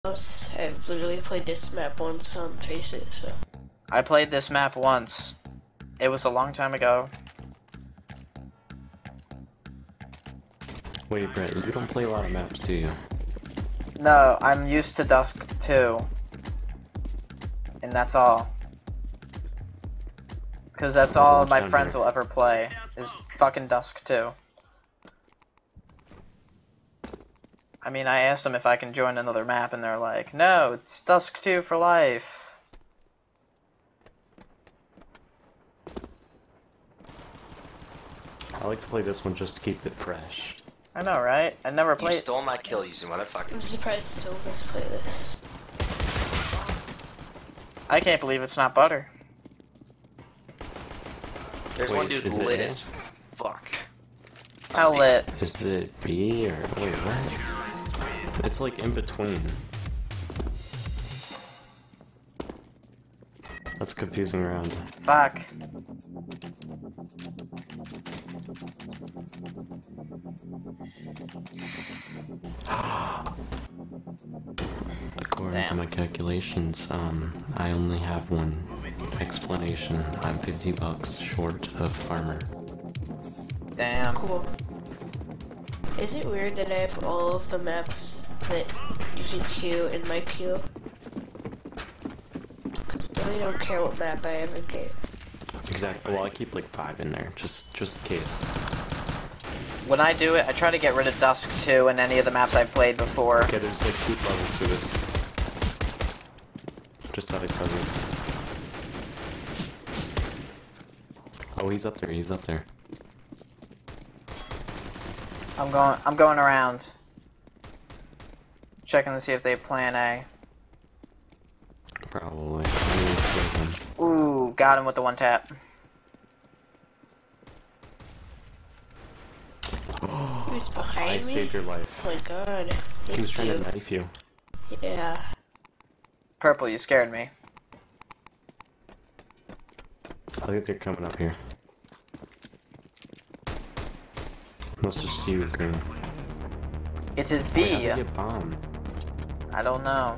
I've literally played this map once on Face It, so. I played this map once. It was a long time ago. Wait, Brett, you don't play a lot of maps, do you? No, I'm used to Dusk 2. And that's all. Because that's all my friends will ever play, is fucking Dusk 2. I mean, I asked them if I can join another map, and they're like, no, it's Dusk 2 for life. I like to play this one just to keep it fresh. I know, right? I never played. You stole my kill, you motherfucker. I'm surprised Silver's play this. I can't believe it's not butter. There's Wait, one dude is it lit A? as fuck. How lit? Is it B or wait, what? It's like in between. That's confusing around. Fuck. According to my calculations, I only have one explanation. I'm $50 short of armor. Damn. Cool. Is it weird that I have all of the maps that you can queue in my queue? Because I really don't care what map I ever get. Exactly. Well, I keep like 5 in there, just in case. When I do it, I try to get rid of Dusk 2 and any of the maps I've played before. Okay, there's like 2 levels to this. Just thought I'd tell you. Oh, he's up there. He's up there. I'm going around. Checking to see if they have plan A. Probably. Ooh, got him with the one tap. He was behind I me? saved your life. Oh my god. He was trying to Thank knife you. you. Yeah. Purple, you scared me. I think they're coming up here. Must just you, Green. It is Wait, B. how'd they get bombed? I don't know.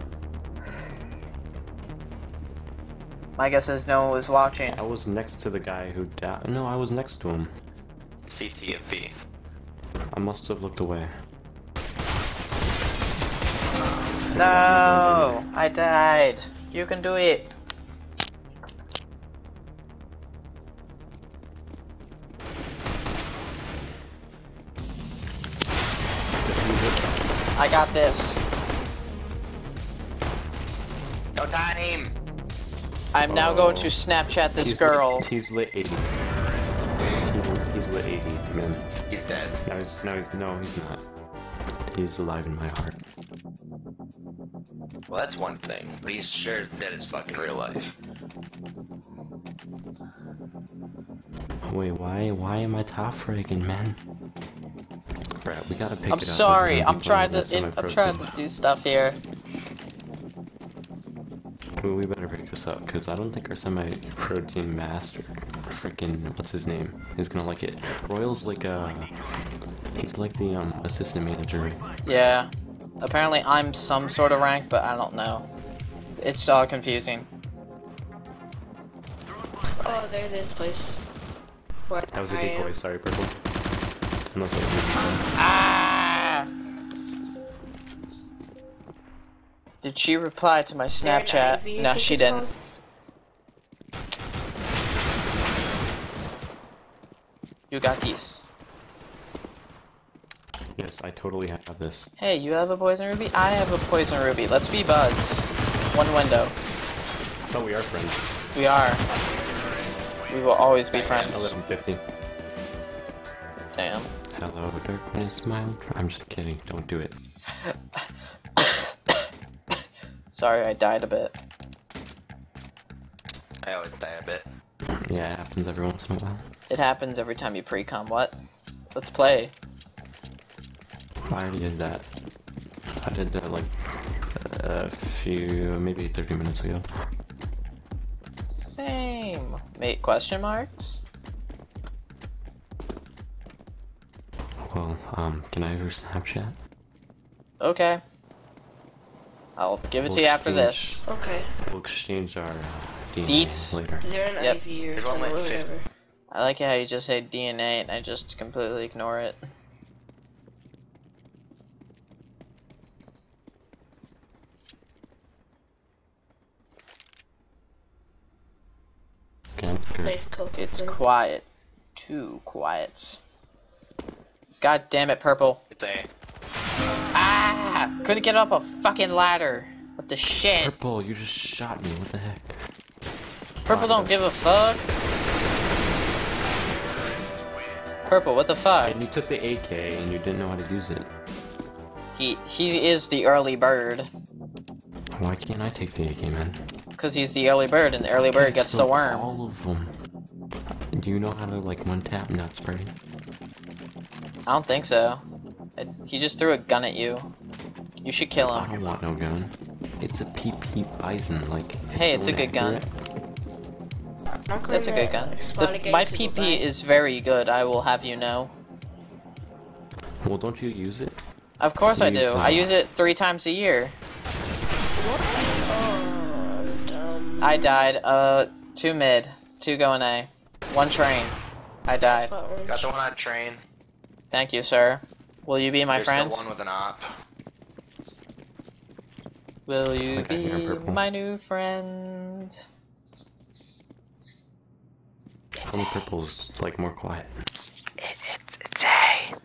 My guess is no one was watching. I was next to the guy who died. No, I was next to him. CTFV. I must have looked away. No, I died. You can do it. I got this. No time! I'm now going to Snapchat this girl. He's lit 80. He's lit 80, man. He's dead. No, he's not. He's alive in my heart. Well, that's one thing, but he's sure dead as fuck in real life. Wait, why am I top fragging, man? Brad, we gotta pick it up. I'm sorry. I'm trying to do stuff here. Well, we better pick this up, because I don't think our semi-protein master, freaking, what's his name, is gonna like it. Royal's like, he's like the, assistant manager. Yeah. Apparently I'm some sort of rank, but I don't know. It's all confusing. Oh, there it is, place. Where That was a I decoy, am. sorry, Purple. Unless I Ah! Did she reply to my There an Snapchat? Ivy, I No, think she it's didn't. called. You got these. Yes, I totally have this. Hey, you have a poison ruby? I have a poison ruby. Let's be buds. One window. Oh, we are friends. We are. We will always be friends. 1150. Damn. Hello, darkness, my old friend. I'm just kidding. Don't do it. Sorry, I died a bit. I always die a bit. Yeah, it happens every once in a while. It happens every time you pre-com. What? Let's play. I already did that. I did that like a few, maybe 30 minutes ago. Same. Mate, question marks? Well, can I have your Snapchat? Okay. I'll give it We'll to you after exchange- this. Okay. We'll exchange our DNA Deets. later. They're an Yep. IV or There's only whatever. I like how you just say DNA and I just completely ignore it. Okay, I'm scared. Nice coke. It's quiet. Too quiet. God damn it, Purple. It's A. Ah! Couldn't get up a fucking ladder. What the shit? Purple, you just shot me. What the heck? Purple don't give a fuck. Purple, what the fuck? And you took the AK and you didn't know how to use it. He is the early bird. Why can't I take the AK, man? Because he's the early bird and the early bird gets the So worm. All of them. Do you know how to like one tap not spraying? I don't think so. He just threw a gun at you. You should kill I him. don't want no gun. It's a PP Bison, like. Hey, so it's a good gun. inaccurate. That's a good gun. My PP is very good, I will have you know. Well, don't you use it? Of course I You use do. the- I use it 3 times a year. I died. 2 mid, 2 going A, 1 train. I died. Got the one on train. Thank you, sir. Will you be my There's friend? still one with an op. Will you I hear be purple. my new friend? Only Purple's like more quiet. It's A.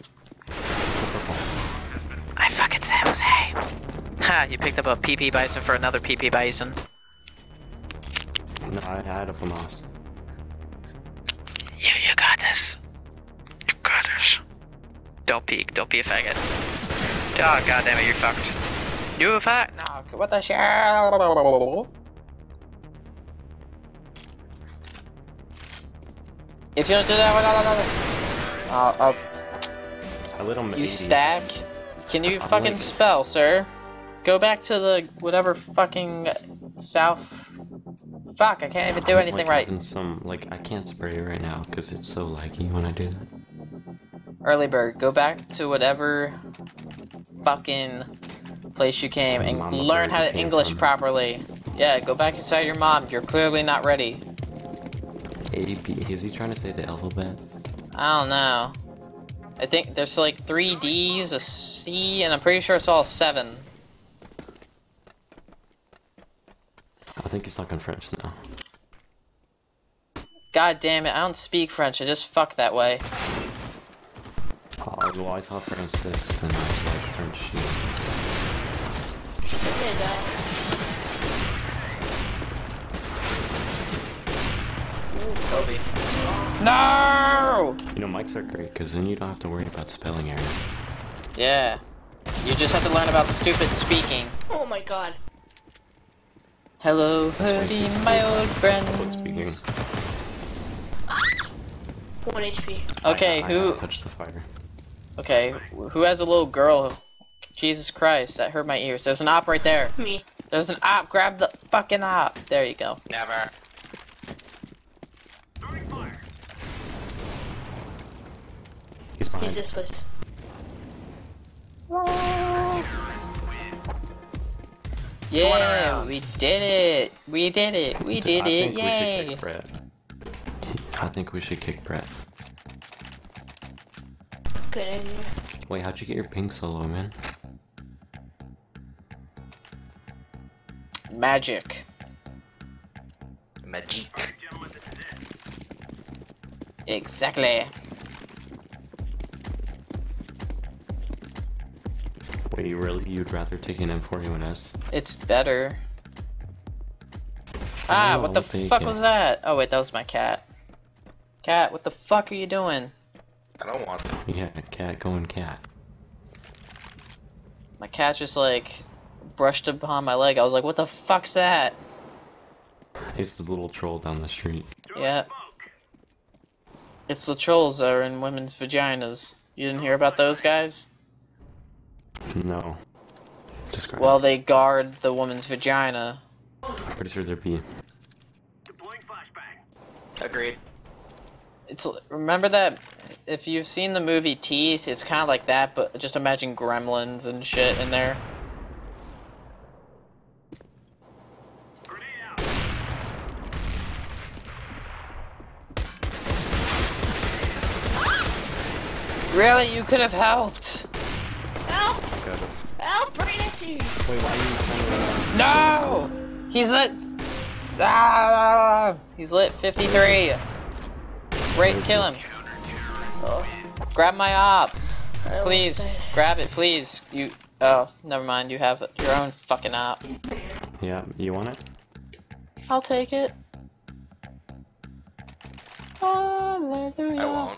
I fucking said it was A. Ha, you picked up a PP Bison for another PP Bison. No, I had a FAMAS. You got this. You got this. Don't peek, don't be a faggot. Oh, god damn it, you're fucked. You a fag? No, what the shit? If you don't do that, I lit him at you 80. stack. Can you I'm fucking like- spell, sir? Go back to the whatever fucking south. Fuck, I can't even do I'm, anything like, right. having some, like, I can't spray right now because it's so laggy when I do that. Early bird, go back to whatever fucking place you came and Mama learn bird how you to came English from. properly. Yeah, go back inside your mom. You're clearly not ready. ADP, is he trying to say the alphabet? I don't know. I think there's like 3 D's, a C, and I'm pretty sure it's all 7. I think he's talking French now. God damn it, I don't speak French, I just fuck that way. Oh, well, I saw Francis, and I was like, French shit. Kobe. No! You know, mics are great, because then you don't have to worry about spelling errors. Yeah. You just have to learn about stupid speaking. Oh my god. Hello, That's why Hoodie, he's my still old public speaking. friends. 1 HP. Okay, I who? gotta touch the fire. Okay, who has a little girl? Jesus Christ, that hurt my ears. There's an op right there. Me. There's an op. Grab the fucking op. There you go. Never. He's behind. He's this place. Yeah, we did it. We did it. We did it. I think we should Yay. kick Brett. I think we should kick Brett. Good idea. Wait, how'd you get your pink solo, man? Magic. Magic. Exactly. Wait, you'd rather take an M41S? It's better. Ah, No, what the I'll take fuck it. was that? Oh wait, that was my cat. Cat, what the fuck are you doing? I don't want them. Yeah, cat going cat. My cat just like brushed upon my leg. I was like, what the fuck's that? It's the little troll down the street. Yeah. It's the trolls that are in women's vaginas. You didn't hear about those guys? No. Describe. Well, they guard the woman's vagina. I'm pretty sure they're B. Agreed. It's remember that if you've seen the movie Teeth, it's kind of like that, but just imagine gremlins and shit in there. Really? You could have helped. Help! Could've. Help! Bring it to you! Wait, why are you No! He's lit. Ah! He's lit 53. Great, kill him. Oh, Grab my op. I almost Please, died. grab it, please. You. Oh, never mind. You have your own fucking op. Yeah, you want it? I'll take it. Hallelujah. I won't.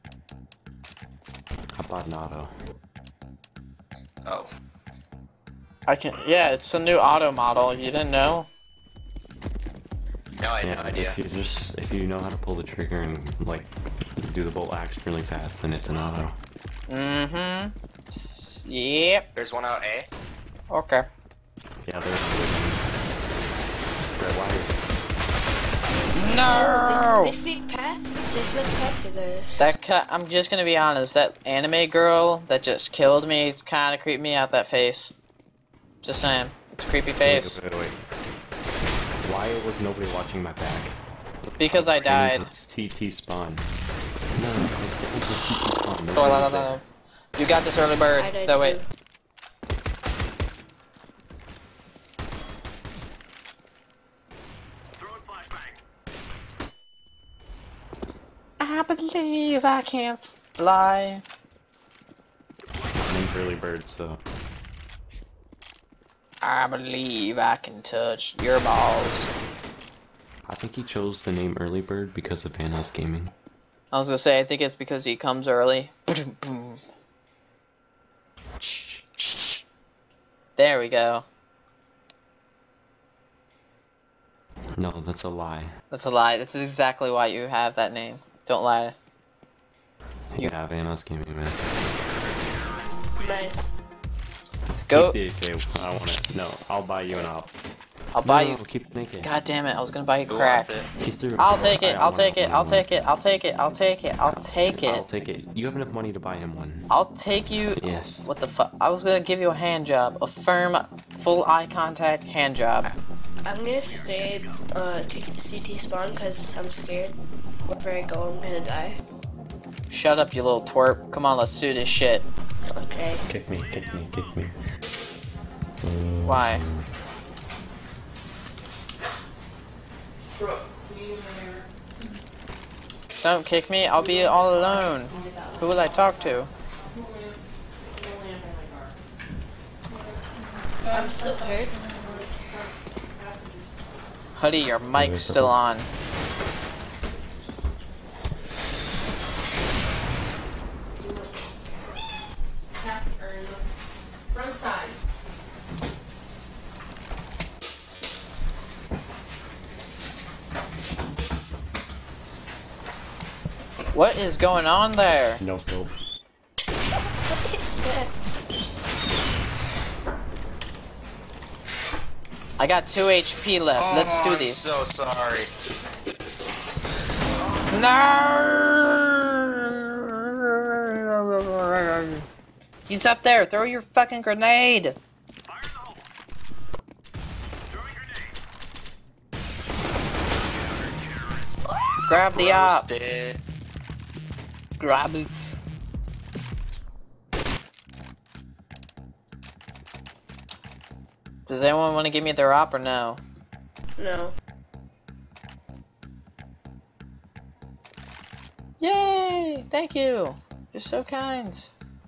I bought an auto. Oh. I can. Yeah, it's a new auto model. You didn't know? No, I had Yeah, no idea. if you know how to pull the trigger and like do the bolt action really fast, then it's an auto. Mm-hmm. Yep. There's one out A. Okay. Yeah, there's red wire. No. They sneak past. They sneak past you guys. That cut. I'm just gonna be honest. That anime girl that just killed me kind of creeped me out. That face. Just saying. It's a creepy face. Wait. Why was nobody watching my back? Because I died. TT spawn. No, it's the CT spawn. No. Nobody was there. You got this, early bird. I died No, wait. too. I believe I can fly. My name's Early Bird, so I believe I can touch your balls. I think he chose the name Early Bird because of Vanos Gaming. I was gonna say, I think it's because he comes early. There we go. No, that's a lie. That's a lie. That's exactly why you have that name. Don't lie. Yeah, Vanos Gaming, man. Nice. Let's go. Keep the AK. I want it. No, I'll buy you an op. I'll buy No, you. keep it naked. God damn it! I was gonna buy you Who crack. wants it? Keep the- I'll take it. I I'll want take it. I I'll want take it. I'll take it. I'll take it. I'll take I'll it. take it. You have enough money to buy him one. I'll take you. Yes. What the fuck? I was gonna give you a hand job, a firm, full eye contact hand job. I'm gonna stay CT spawn because I'm scared. Wherever I go, I'm gonna die. Shut up, you little twerp. Come on, let's do this shit. Okay. Kick me. Why? Don't kick me. I'll be all alone. Who will I talk to? I'm still hurt. Hoodie, your mic's still on. Front side. What is going on there? No scope. I got 2 HP left. Oh, Let's do I'm these. so sorry. No! He's up there. Throw your fucking grenade. Grab the op. Roasted. Grab it. Does anyone want to give me their op or no? No. Yay! Thank you. You're so kind.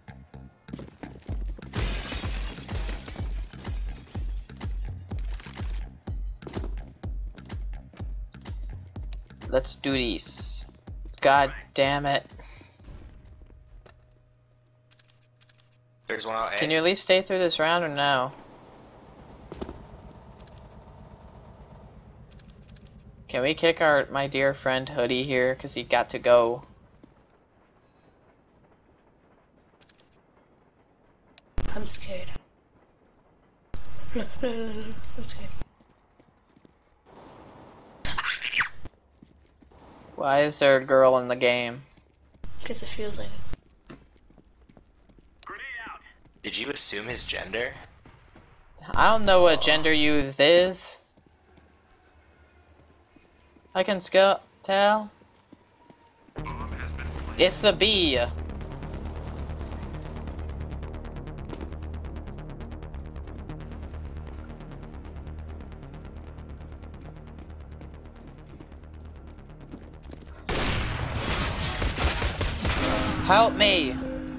Let's do these. God damn it. There's one out A. Can you at least stay through this round or no? Can we kick my dear friend Hoodie here because he got to go? I'm scared. No, I'm scared. Why is there a girl in the game? Because it feels like it. Did you assume his gender? I don't know what gender youth is. I can tell. It's a B. Help me!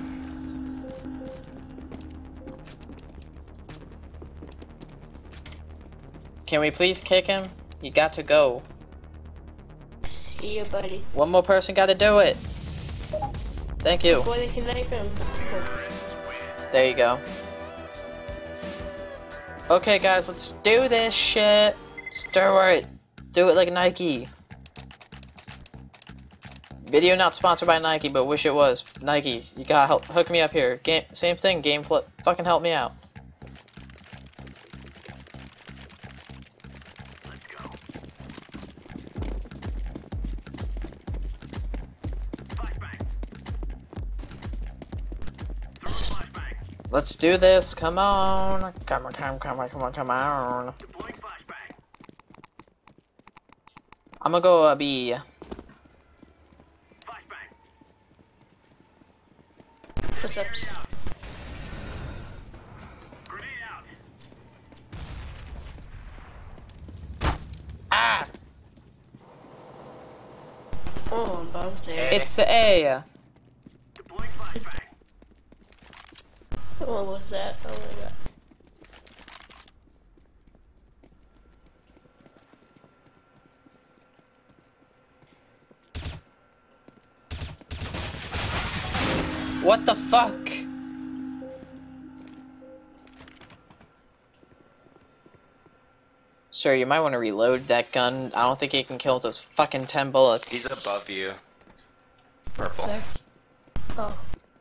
Can we please kick him? He got to go. See you, buddy. One more person got to do it. Thank you. Before they can knife him. There you go. Okay, guys, let's do this shit. Let's do it. Do it like Nike. Video not sponsored by Nike, but wish it was. Nike, you gotta help hook me up here. Game, same thing. Game flip. Fucking help me out. Let's do this. Come on. Come on, come on, come on, come on, come on. I'm gonna go B. Footsteps. Ah! Oh, bombs there. It's A. What was that? Oh my god. What the fuck? Sir, you might want to reload that gun. I don't think it can kill those fucking 10 bullets. He's above you. Purple. There. Oh.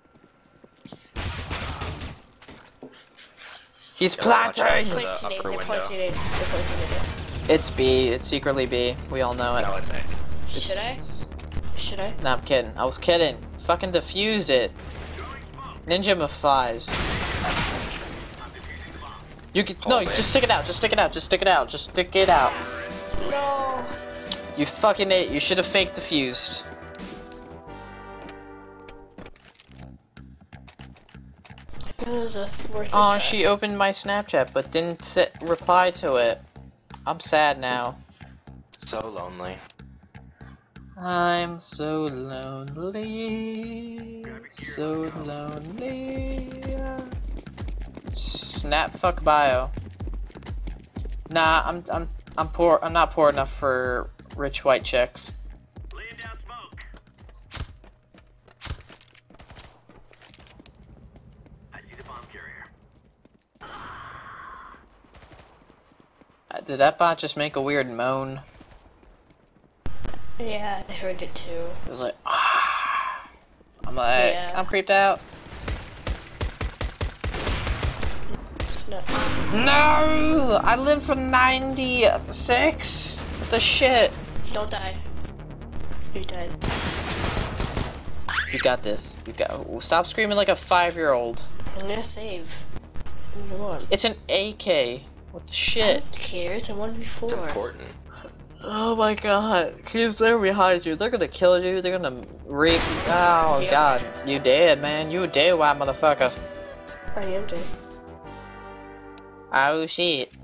He's Watch out planting! for They're the upper pointing window. it. They're pointing it. It's B. It's secretly B. We all know it. No, it's A. Should I? Should I? No, I'm kidding. I was kidding. Fucking defuse it. Ninja Mafies. You can no, Hold it. just stick it out. Just stick it out. Just stick it out. Just stick it out. No. You fucking idiot. You should have fake defused. It was a worth a Oh, try. she opened my Snapchat but didn't reply to it. I'm sad now. So lonely. I'm so lonely. So lonely. Snap fuck bio. Nah, I'm poor. I'm not poor enough for rich white chicks. Laying down smoke. I see the bomb carrier. Did that bot just make a weird moan? Yeah, I heard it too. It was like, ah. I'm like, Yeah. I'm creeped out. No. No! I live for 96? What the shit? Don't die. You died. You got this. You got. Stop screaming like a 5-year-old. I'm gonna save. Come on. It's an AK. What the I shit? don't care. It's a 1v4. It's important. Oh my god. He's there behind you. They're gonna kill you. They're gonna rape you. Oh Yeah. god. You dead, man. You dead, white motherfucker. I am dead. Oh shit.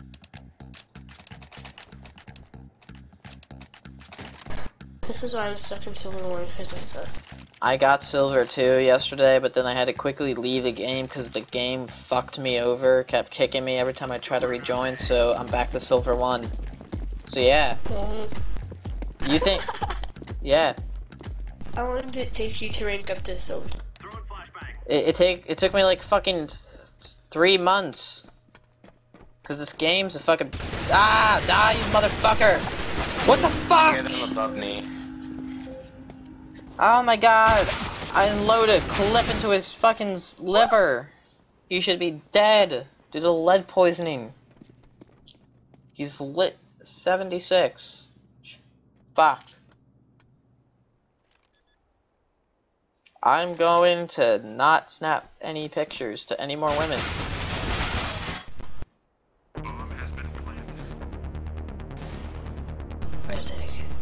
This is why I'm stuck in Civil War, because I suck. I got silver too yesterday, but then I had to quickly leave the game because the game fucked me over, kept kicking me every time I tried to rejoin, so I'm back to silver 1. So yeah. You think? Yeah. I wanted to take you to rank up to silver. Throwing flashbang. It took me like fucking 3 months. Cause this game's a fucking die you motherfucker! What the fuck? Get him above me. Oh my god! I unloaded a clip into his fucking liver. He should be dead due to lead poisoning. He's lit 76. Fuck. I'm going to not snap any pictures to any more women. Bomb has been planted. Where's it?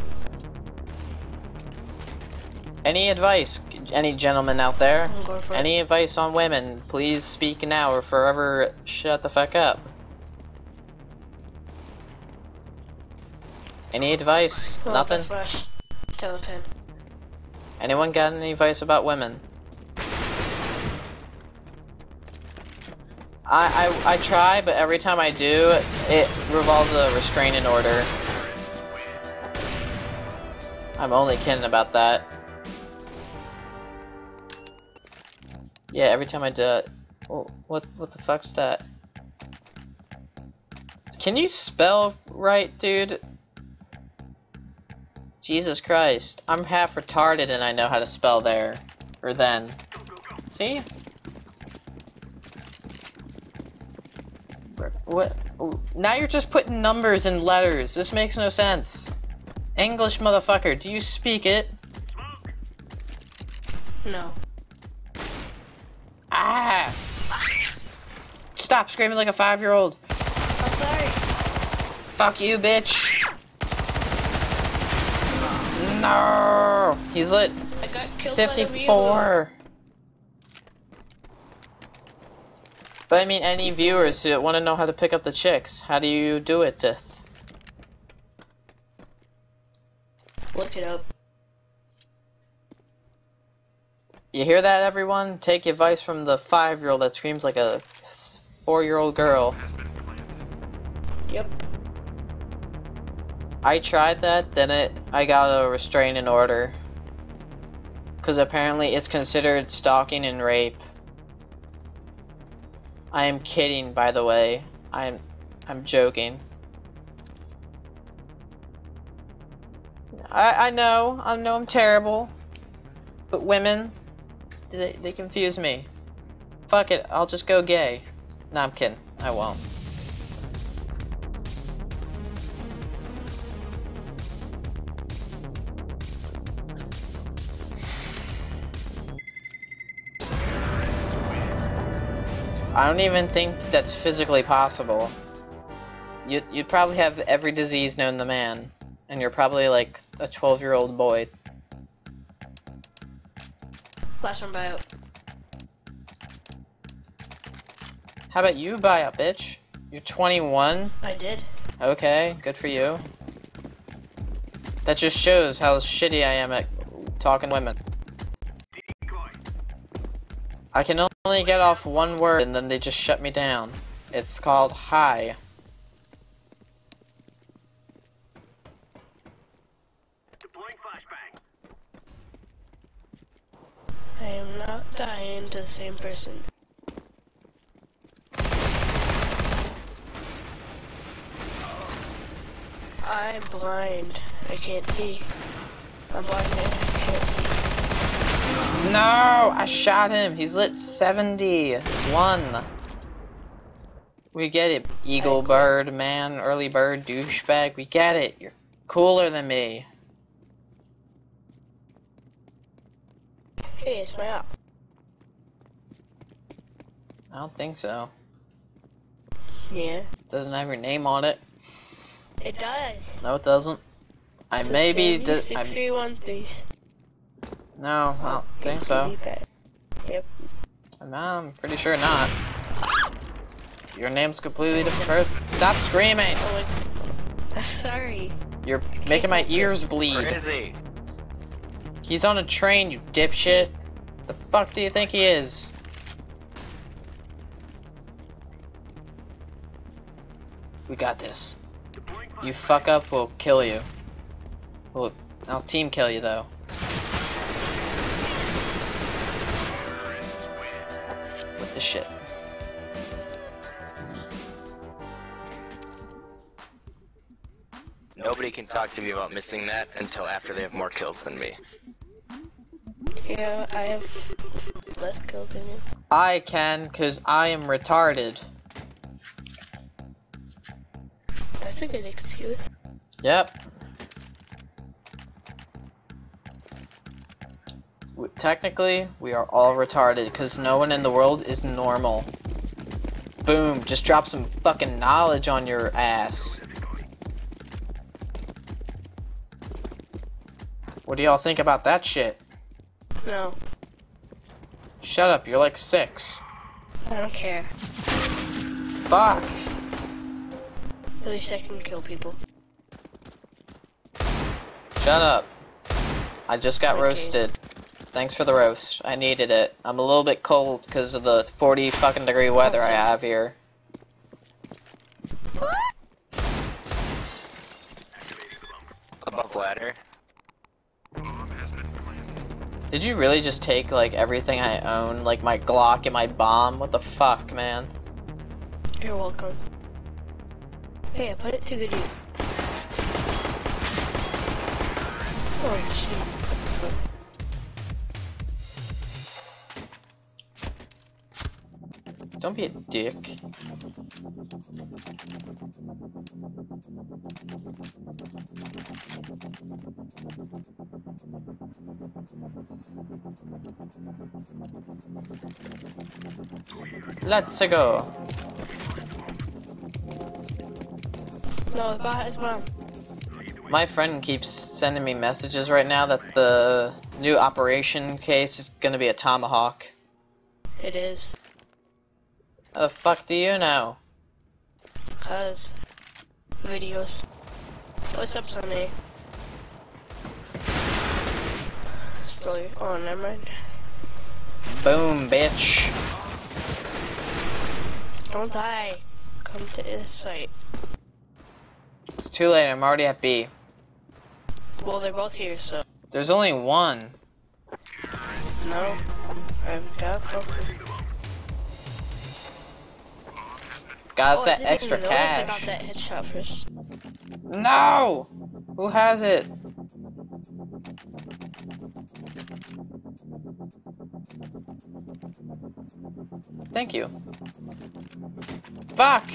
Any advice, any gentlemen out there? I'm going for it. Any advice on women? Please speak now or forever shut the fuck up. Any advice? Oh, Nothing? that's Rush. 10 out of 10. Anyone got any advice about women? I try, but every time I do, it revolves a restraining order. I'm only kidding about that. Yeah, every time I do it. Oh, what the fuck's that? Can you spell right, dude? Jesus Christ. I'm half retarded and I know how to spell there. Or then. See? What? Now you're just putting numbers and letters. This makes no sense. English, motherfucker. Do you speak it? No. Ah! Stop screaming like a 5-year-old. I'm sorry. Fuck you, bitch. No! He's lit I got killed by the 54. But I mean, any viewers who want to know how to pick up the chicks, how do you do it, Tith? Look it up. You hear that, everyone? Take advice from the 5-year-old that screams like a 4-year-old girl. Yep. I tried that, then I got a restraining order. Because apparently it's considered stalking and rape. I am kidding, by the way. I'm joking. I know I'm terrible. But women, they confuse me. Fuck it, I'll just go gay. No, I'm kidding. I won't. I don't even think that's physically possible. You'd probably have every disease known to man, and you're probably like a 12-year-old boy. Flash on bio. How about you buy a bitch? You're 21? I did. Okay, good for you. That just shows how shitty I am at talking to women. I can only get off one word and then they just shut me down. It's called hi. Deploying flashbang. I am not dying to the same person. I'm blind. I can't see. I'm blind and I can't see. No! I shot him! He's lit 71! We get it, eagle bird, man, early bird, douchebag. We get it. You're cooler than me. Hey, it's my op. I don't think so. Yeah. Doesn't have your name on it. It does. No, it doesn't. I It's maybe did. 6313. No, I don't think so. Yep. I'm pretty sure not. Your name's completely different person. Stop screaming! Oh, sorry. You're making my ears bleed. Where is he? He's on a train, you dipshit. The fuck do you think he is? We got this. You fuck up, we'll kill you. I'll team kill you though. What the shit? Nobody can talk to me about missing that until after they have more kills than me. Yeah, I have less kills than you. I can, cause I am retarded. That's a good excuse. Yep. Technically, we are all retarded because no one in the world is normal. Boom, just drop some fucking knowledge on your ass. What do y'all think about that shit? No, Shut up, you're like 6. I don't care. Fuck. At least I can kill people. Shut up. I just got Okay. roasted. Thanks for the roast. I needed it. I'm a little bit cold because of the 40 fucking degree weather I have here. Above ladder. Did you really just take like everything I own, like my Glock and my bomb? What the fuck, man? You're welcome. Hey, I put it to good use. Oh, jeez. Don't be a dick. Let's go. No, the bot is bomb. My friend keeps sending me messages right now that the new operation case is gonna be a tomahawk. It is. How the fuck do you know? Cause videos. What's up, Sunday? Story. Oh, never mind. Boom, bitch. Don't die. Come to this site. It's too late, I'm already at B. Well, they're both here, so. There's only one. No. I've got both. Got us Oh, I that didn't extra even notice I got cash. that headshot first. No! Who has it? Thank you. Fuck!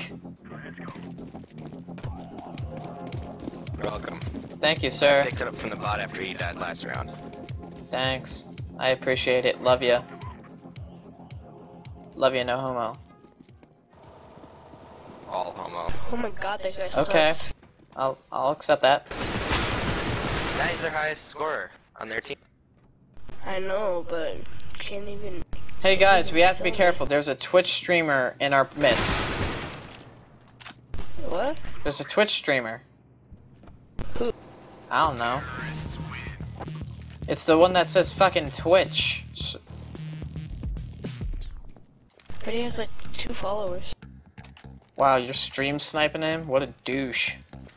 You're welcome. Thank you, sir. Picked it up from the bot after he died last round. Thanks. I appreciate it. Love ya. Love ya, no homo. All homo. Oh my god, that guy Okay. sucks. I'll accept that. That is their highest scorer on their team. I know, but can't even. Hey guys, we have to be careful. There's a Twitch streamer in our midst. What? There's a Twitch streamer. Who? I don't know. It's the one that says fucking Twitch. But he has like 2 followers. Wow, you're stream sniping him? What a douche.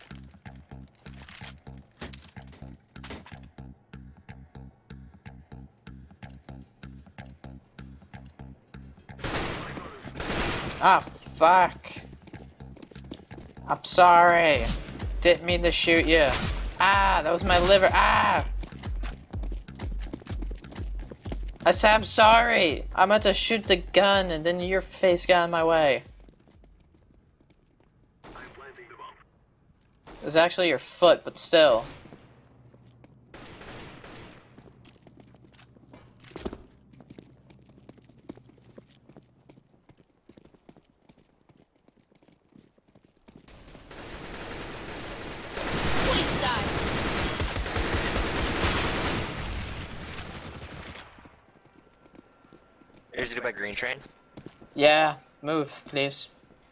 Ah, fuck. I'm sorry. Didn't mean to shoot you. Ah, that was my liver. Ah! I said I'm sorry. I meant to shoot the gun and then your face got in my way. It was actually your foot, but still. Please die. Is it by Green Train? Yeah, move, please.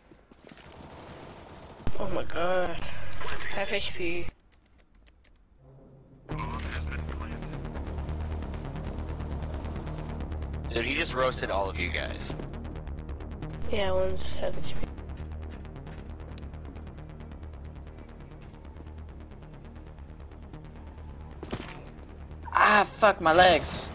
Oh my god. Half HP. Dude, he just roasted all of you guys. Yeah, one's half HP. Ah, fuck my legs.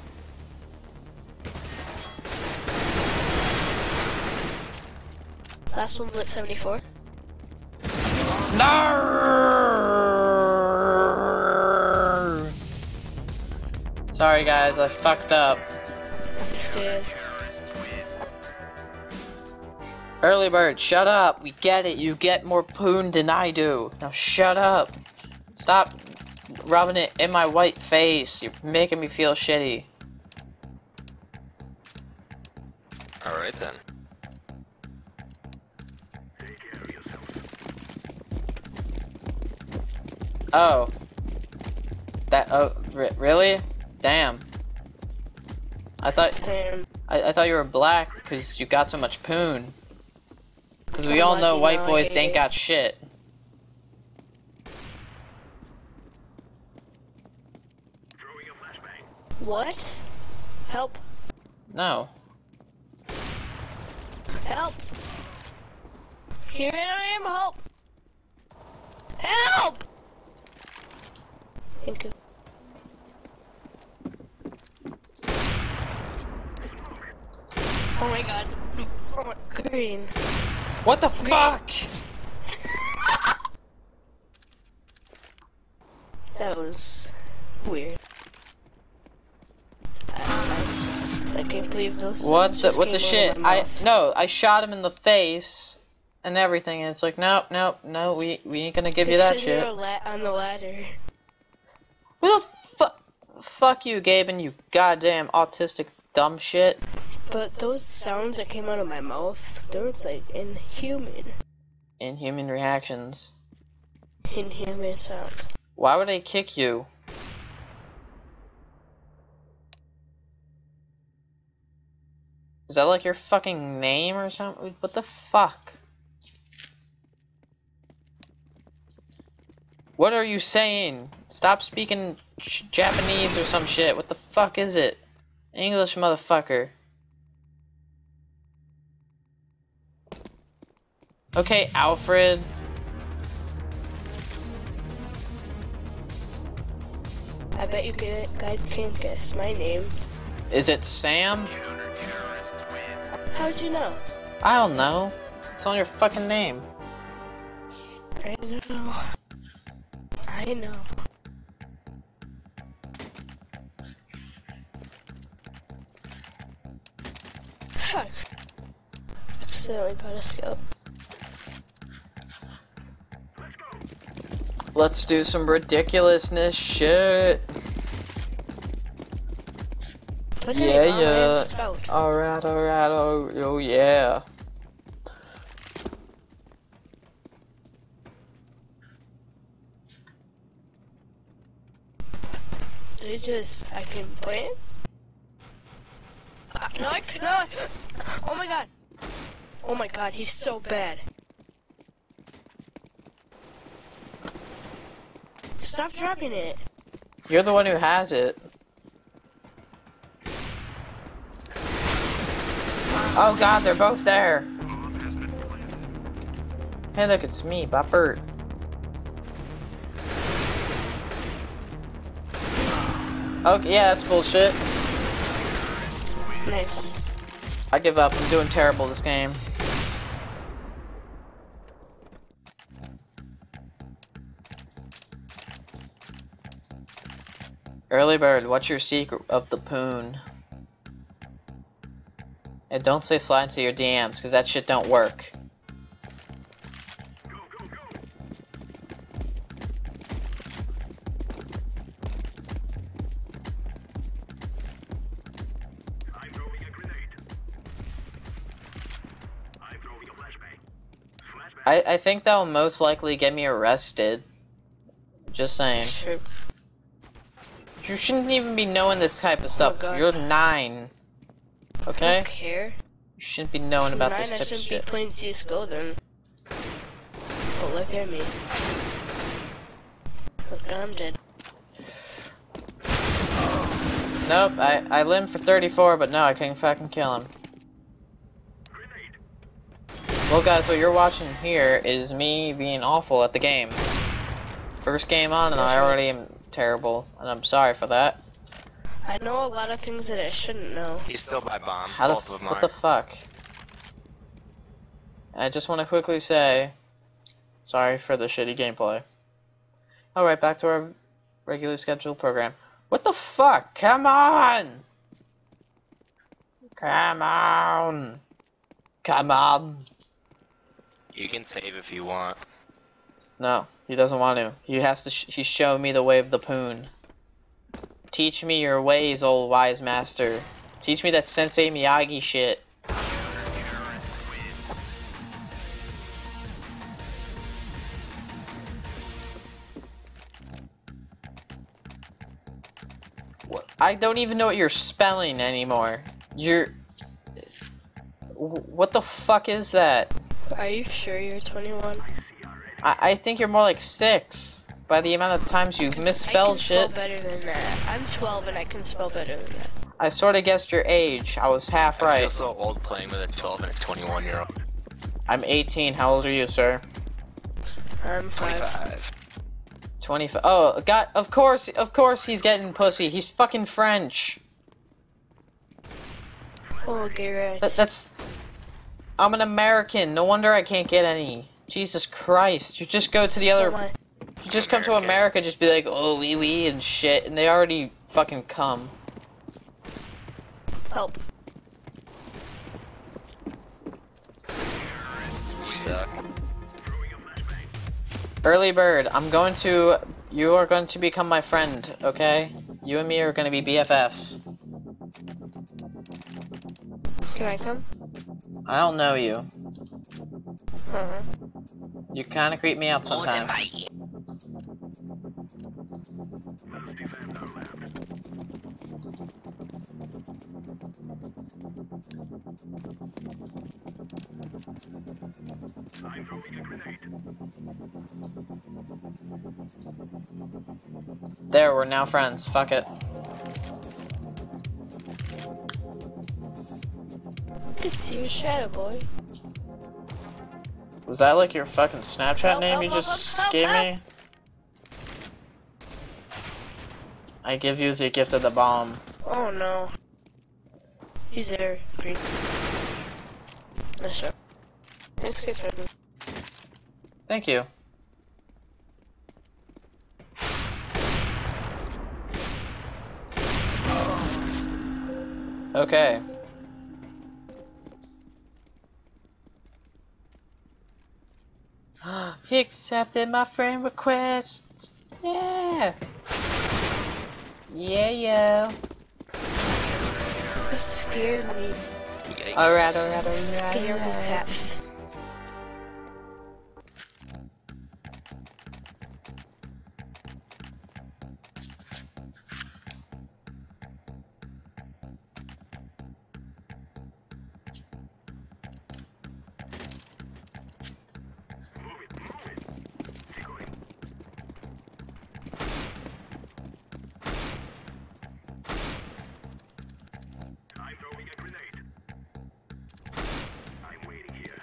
Last one lit 74. No! Sorry guys, I fucked up. Scared. Early bird, shut up. We get it. You get more poon than I do. Now shut up. Stop rubbing it in my white face. You're making me feel shitty. Alright then. Oh. That, oh, really? Damn. I thought Damn. I thought you were black because you got so much poon. Because we all I'm know lucky white now, boys I ain't hate got shit. What? Help. No. Help. Here I am, help. Help! Thank you. Oh my god. Oh my, green. What the fuck? That was weird. I can't believe those. What the just came shit? out of my mouth. I shot him in the face and everything, and it's like no, we ain't gonna give you It's that 'cause you're shit. on the ladder. Who the fuck you, Gaben, you goddamn autistic dumb shit. But those sounds that came out of my mouth, they were like inhuman. Inhuman reactions. Inhuman sounds. Why would I kick you? Is that like your fucking name or something? What the fuck? What are you saying? Stop speaking Japanese or some shit. What the fuck is it? English, motherfucker. Okay, Alfred. I bet you guys can't guess my name. Is it Sam? How'd you know? I don't know. It's on your fucking name. I know. I know. Fuck. Accidentally bought a scope. Let's do some ridiculousness shit. Look at me, Mom, I have a spout. Alright, oh yeah. I can play it? No, I cannot. Oh my god. Oh my god, he's so bad. Stop dropping it. You're the one who has it. Oh god, they're both there. Hey look, it's me, Boppert. Okay, yeah, that's bullshit. Nice. I give up, I'm doing terrible this game. Early bird, what's your secret of the poon? And don't say slide into your DMs, because that shit don't work. I'm throwing a grenade. I'm throwing a flashbang. Flashbang. I think that will most likely get me arrested. Just saying. Sure. You shouldn't even be knowing this type of stuff. God. You're 9. I Okay? don't care. You shouldn't be knowing From about 9, this I type of shouldn't shit. be playing CSGO then. But look at me. Look, I'm dead. Nope, I limbed for 34, but no, I can't fucking kill him. Grenade. Well guys, what you're watching here is me being awful at the game. First game on and I already am terrible, and I'm sorry for that. I know a lot of things that I shouldn't know. He's still by bomb. How Both of them what are. the fuck? I just want to quickly say, sorry for the shitty gameplay. Alright, back to our regularly scheduled program. What the fuck? Come on! Come on! Come on! You can save if you want. No, he doesn't want to. He has to. He's showing me the way of the poon. Teach me your ways, old wise master. Teach me that Sensei Miyagi shit. What? I don't even know what you're spelling anymore. You're. What the fuck is that? Are you sure you're 21? I think you're more like 6. by the amount of times you've I can misspelled spell shit. better than that. I'm 12 and I can spell better than that. I sort of guessed your age. I was half I feel right. so old playing with a 12 and a 21-year-old. I'm 18. How old are you, sir? I'm 5. 25. 25. Oh, God, of course he's getting pussy. He's fucking French. Oh, Garrett. That's... I'm an American. No wonder I can't get any. Jesus Christ. You just go to the So other... am I. You just come to America, just be like, oh, wee wee and shit, and they already fucking come. Help. You suck. Early bird, you are going to become my friend, okay? You and me are going to be BFFs. Can I come? I don't know you. Uh-huh. You kind of creep me out sometimes. There, we're now friends. Fuck it. I can see your shadow, boy. Was that like your fucking Snapchat Help, name help, you help, just help, gave help. me? I give you the gift of the bomb. Oh no. He's there. Green. Nice shot. Thanks, guys. Thank you. Okay. He accepted my friend request. Yeah. Yeah, yeah. This scared me. Yikes. Alright. Scared me, cat. I'm throwing a grenade. I'm waiting here.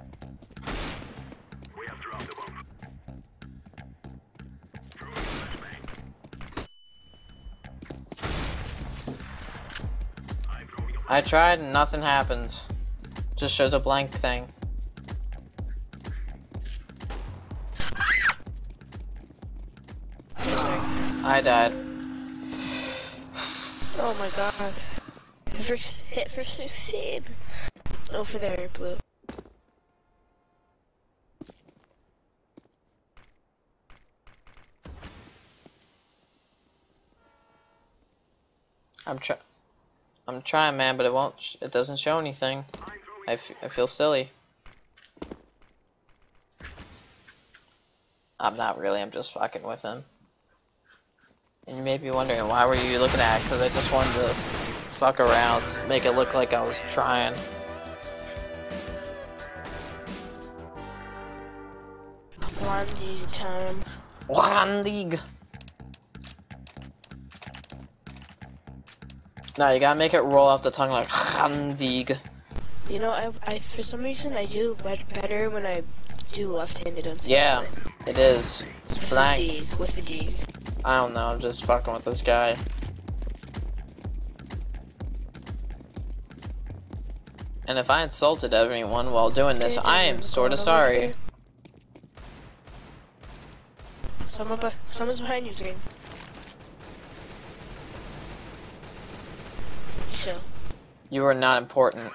We have dropped the bomb. Throwing a flashbang. I'm throwing a I tried and nothing happens. Just shows a blank thing. Sorry. I died. Oh my god. First hit for 16. Over there, blue. I'm trying, man, but it doesn't show anything. I feel silly. I'm not really, I'm just fucking with him. And you may be wondering, why were you looking at it? Because I just wanted to fuck around, make it look like I was trying. One league time. One league! No, you gotta make it roll off the tongue like one league. You know, I for some reason I do better when I do left-handed on Yeah, it is. It's with blank. the D, with the D. I don't know, I'm just fucking with this guy. And if I insulted everyone while doing this, I am sorta sorry. Someone's behind you, Green. Chill. You are not important.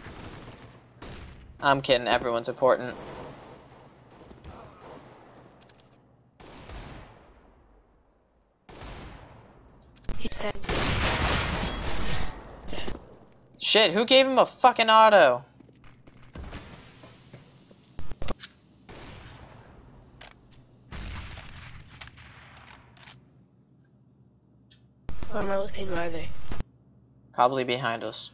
I'm kidding, everyone's important. He's dead. Shit, who gave him a fucking auto? Where am I looking? Where are they? Probably behind us.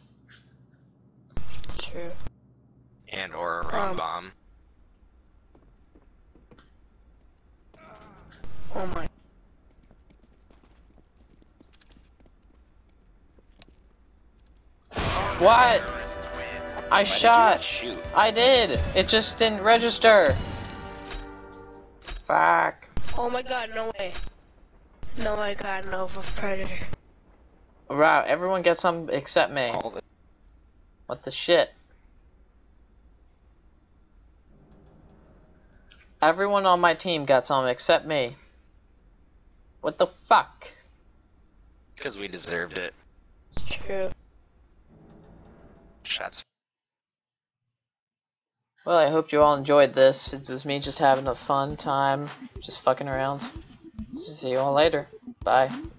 True. And or a bomb. Oh my. What? I Why did you shot. not shoot? I did. It just didn't register. Fuck. Oh my god, no way. No, I got an Nova Predator. Wow, everyone gets some except me. All the What the shit? Everyone on my team got some except me. What the fuck? because we deserved it. It's true. Shots. Well, I hope you all enjoyed this. It was me just having a fun time, just fucking around. See you all later. Bye.